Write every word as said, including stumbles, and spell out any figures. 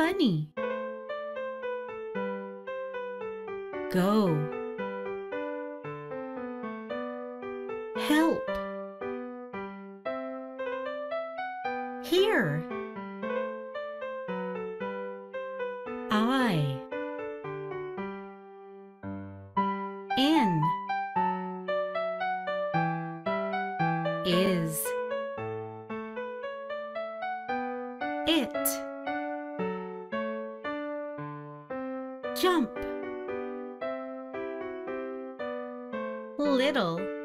funny. Go. Help. Here. I. In. Is. It. Jump. Little.